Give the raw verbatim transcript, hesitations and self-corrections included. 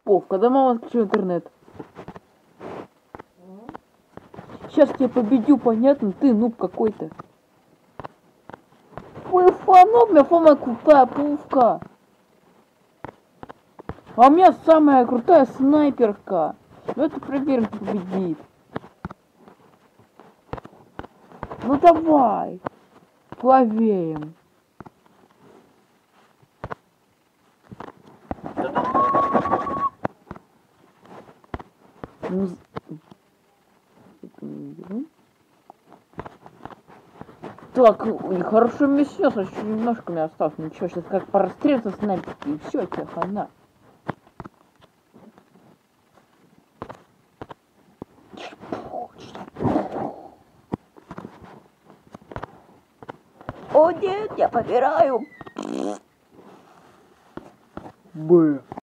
Вов, когда мама отключила интернет? Сейчас тебя победю, понятно? Ты нуб какой-то. Ой, фаноб, меня самая крутая пушка. А у меня самая крутая снайперка. Давайте проверим, кто победит. Ну давай. Плавеем. Ну, так, хорошо мне сейчас, еще немножко мне осталось. Ничего, сейчас как порастрелиться снайперки, и все, тебе хана. О нет, я помираю. Б.